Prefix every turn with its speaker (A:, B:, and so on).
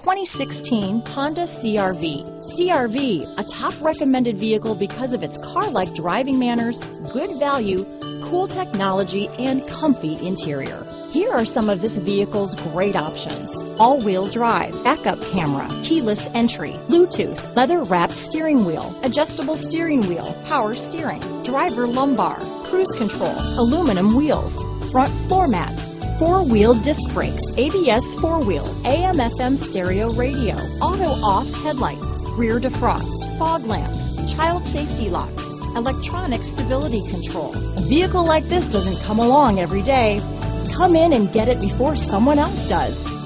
A: 2016 Honda CR-V. CR-V, a top recommended vehicle because of its car-like driving manners, good value, cool technology, and comfy interior. Here are some of this vehicle's great options: all-wheel drive, backup camera, keyless entry, Bluetooth, leather-wrapped steering wheel, adjustable steering wheel, power steering, driver lumbar, cruise control, aluminum wheels, front floor mats, four-wheel disc brakes, ABS four-wheel, AM/FM stereo radio, auto-off headlights, rear defrost, fog lamps, child safety locks, electronic stability control. A vehicle like this doesn't come along every day. Come in and get it before someone else does.